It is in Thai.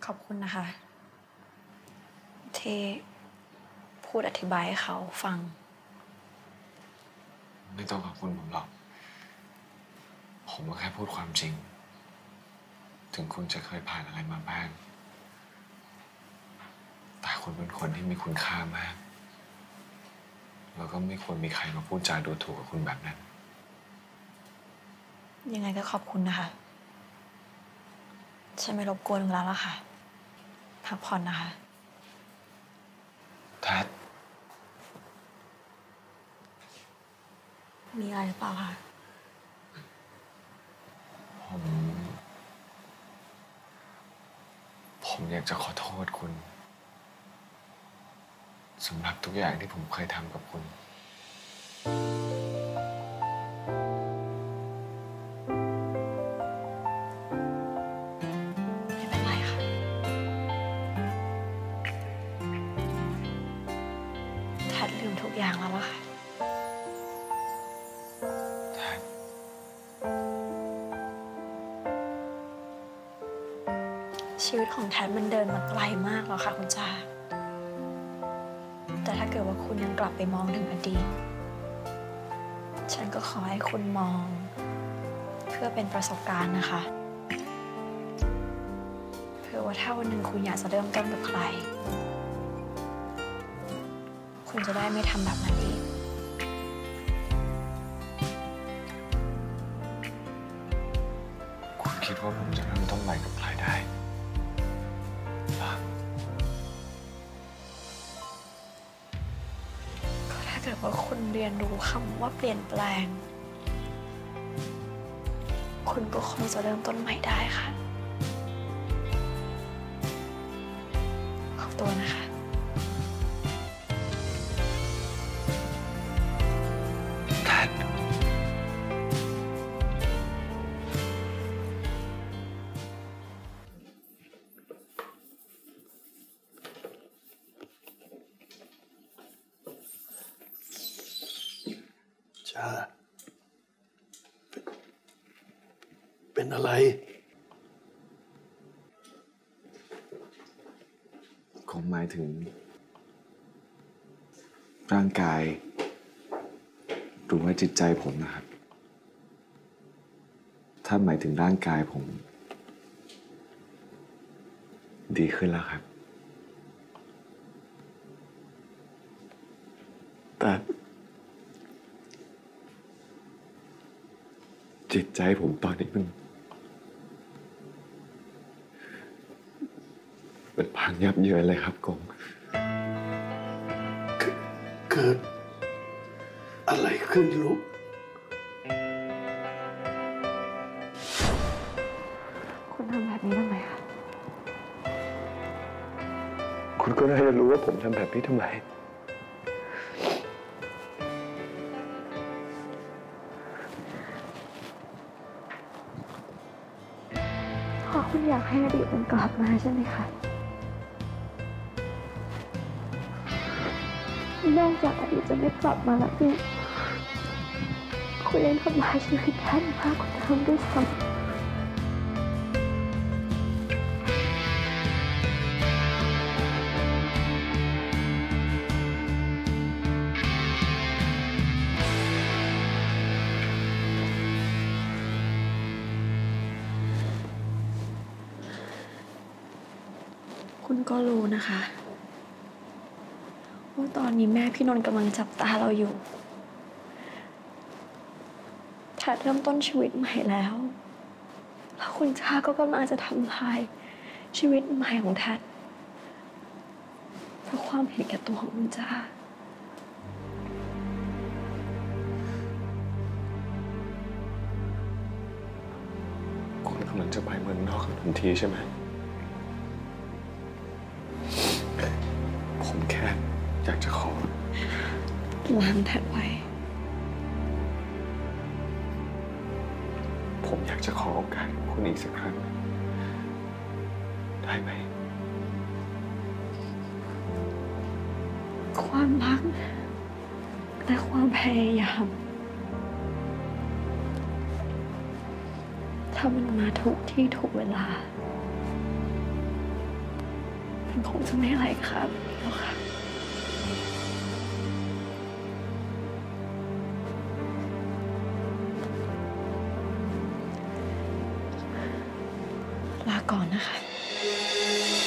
ขอบคุณนะคะที่พูดอธิบายให้เขาฟังไม่ต้องขอบคุณผมหรอกผมก็แค่พูดความจริงถึงคุณจะเคยผ่านอะไรมาบ้างแต่คุณเป็นคนที่มีคุณค่ามากแล้วก็ไม่ควรมีใครมาพูดจาดูถูกกับคุณแบบนั้นยังไงก็ขอบคุณนะคะฉันไม่รบกวนแล้วล่ะค่ะพักผ่อนนะคะแท็มีอะไรหรือเปล่าคะผมอยากจะขอโทษคุณสำหรับทุกอย่างที่ผมเคยทำกับคุณไม่เป็นไรค่ะแทดลืมทุกอย่างแล้วล่ะค่ะแท็ชีวิตของแทดมันเดินมาไกลมากแล้วค่ะคุณจ่าแต่ถ้าเกิดว่าคุณยังกลับไปมองถึงอดีตฉันก็ขอให้คุณมองเพื่อเป็นประสบการณ์นะคะเพื่อว่าถ้าวันหนึ่งคุณอยากจะเริ่มต้นกับใครคุณจะได้ไม่ทำแบบนั้นอีกคุณคิดว่าผมจะเริ่มต้นใหม่กับใครได้ก็ถ้าเกิดว่าคุณเรียนรู้คำว่าเปลี่ยนแปลงคุณก็คงจะเริ่มต้นใหม่ได้ค่ะขอบตัวนะคะแท็จ้าเป็นอะไรคงหมายถึงร่างกายหรือว่าจิตใจผมนะครับถ้าหมายถึงร่างกายผมดีขึ้นแล้วครับแต่จิตใจผมตอนนี้มันพังยับเยินเลยครับกงเกิดอะไรขึ้นลูกคุณทำแบบนี้ทำไมคะคุณก็น่าจะรู้ว่าผมทำแบบนี้ทำไมเพราะคุณอยากให้อดีตมันกลับมาใช่ไหมคะนอกจากอดีตจะไม่กลับมาแล้วเนี่ยคุณยังทำลายชีวิตแทนมากกว่าเดิมด้วยซ้ำคุณก็รู้นะคะว่าตอนนี้แม่พี่นนท์กำลังจับตาเราอยู่แทดเริ่มต้นชีวิตใหม่แล้วคุณชาก็กำลังจะทำลายชีวิตใหม่ของแทดเพราะความเห็นแก่ตัวของคุณชาคุณกำลังจะไปเมืองนอกทันทีใช่ไหมผมแค่อยากจะขอล้างแทดไว้ผมอยากจะขอโอกาสคุณอีกสักครั้งได้ไหมความรักและความพยายามถ้ามันมาถูกที่ถูกเวลามันคงจะไม่อะไรครับแล้วค่ะลาก่อนนะคะ